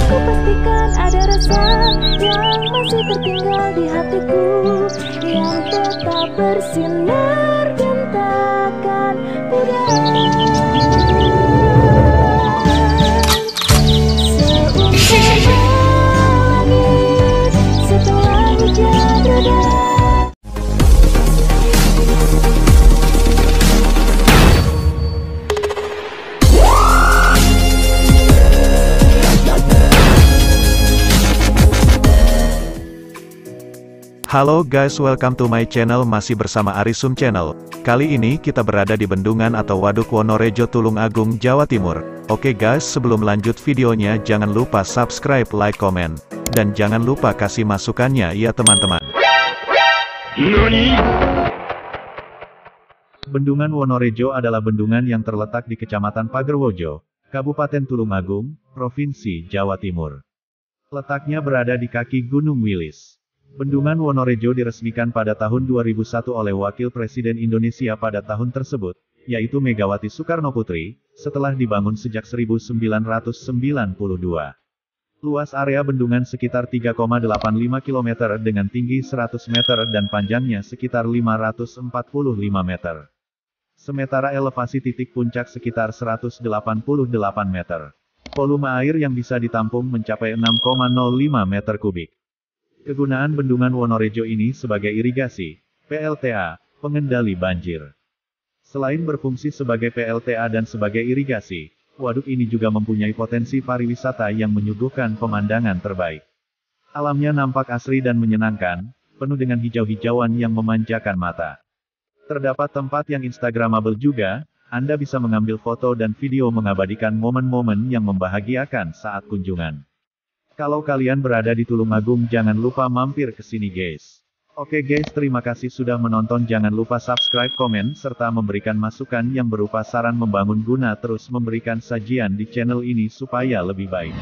Ku pastikan ada rasa yang masih tertinggal di hatiku, yang tetap bersinar dan takkan pudar. Seumpama langit setelah hujan reda. Halo guys, welcome to my channel, masih bersama Arisum Channel. Kali ini kita berada di Bendungan atau Waduk Wonorejo, Tulungagung, Jawa Timur. Oke guys, sebelum lanjut videonya jangan lupa subscribe, like, komen, dan jangan lupa kasih masukannya ya teman-teman. Bendungan Wonorejo adalah bendungan yang terletak di Kecamatan Pagerwojo, Kabupaten Tulungagung, Provinsi Jawa Timur. Letaknya berada di kaki Gunung Wilis. Bendungan Wonorejo diresmikan pada tahun 2001 oleh Wakil Presiden Indonesia pada tahun tersebut, yaitu Megawati Soekarnoputri, setelah dibangun sejak 1992. Luas area bendungan sekitar 3,85 km dengan tinggi 100 meter dan panjangnya sekitar 545 meter. Sementara elevasi titik puncak sekitar 188 meter. Volume air yang bisa ditampung mencapai 6,05 meter kubik. Kegunaan Bendungan Wonorejo ini sebagai irigasi, PLTA, pengendali banjir. Selain berfungsi sebagai PLTA dan sebagai irigasi, waduk ini juga mempunyai potensi pariwisata yang menyuguhkan pemandangan terbaik. Alamnya nampak asri dan menyenangkan, penuh dengan hijau-hijauan yang memanjakan mata. Terdapat tempat yang instagramable juga, Anda bisa mengambil foto dan video mengabadikan momen-momen yang membahagiakan saat kunjungan. Kalau kalian berada di Tulungagung jangan lupa mampir ke sini guys. Oke guys, terima kasih sudah menonton, jangan lupa subscribe, komen, serta memberikan masukan yang berupa saran membangun guna terus memberikan sajian di channel ini supaya lebih baik.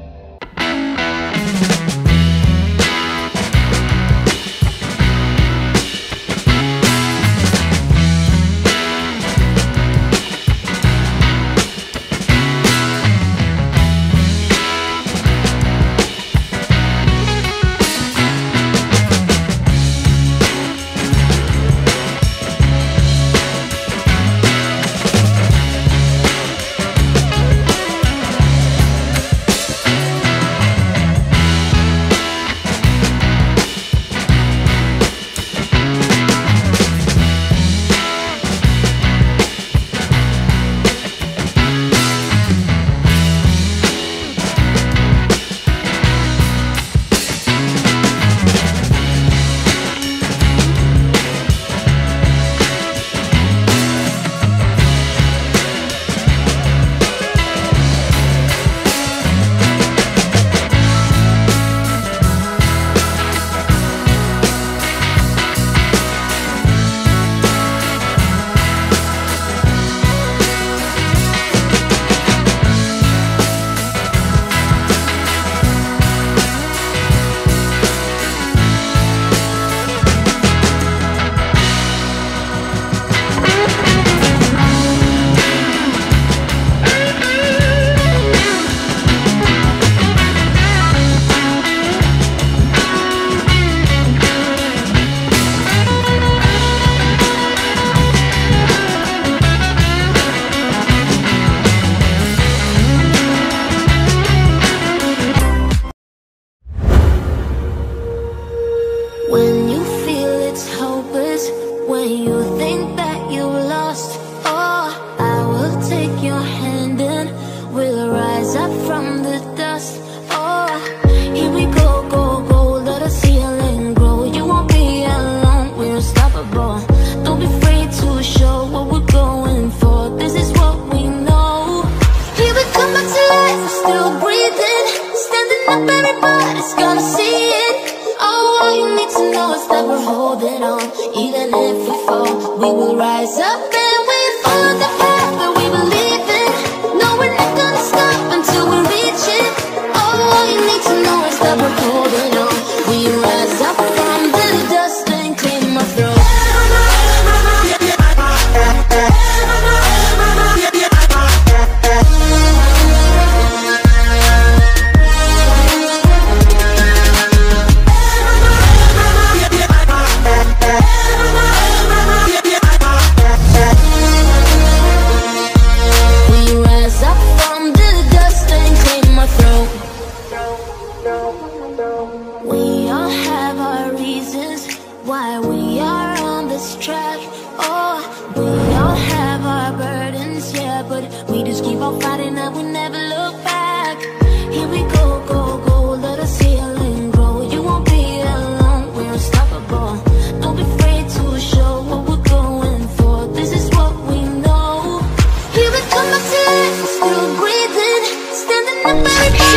When you feel it's hopeless, when you think that you lost, oh, I will take your hand and we'll rise up from the dust. Oh, here we go, go, go, let the ceiling grow. You won't be alone, we're unstoppable. Don't be afraid to show what we're going for. This is what we know. Here we come back to life, we're still breathing. Standing up, everybody's gonna see it. All you need to know is that we're holding on. Even if we fall, we will rise up and we follow the path that we believe in. No, we're not gonna stop until we reach it. Oh,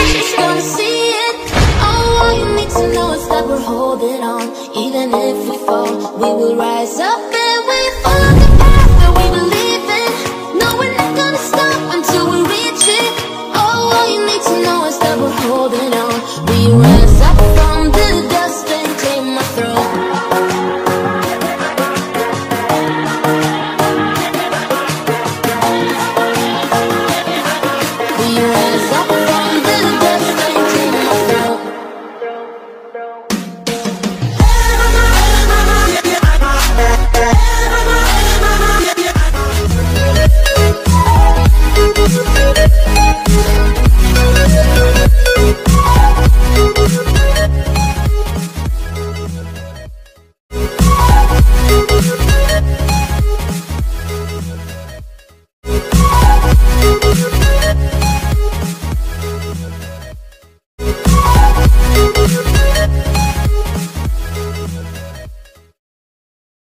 She's gonna see it. Oh, all you need to know is that we're holding on. Even if we fall, we will rise up and we fall.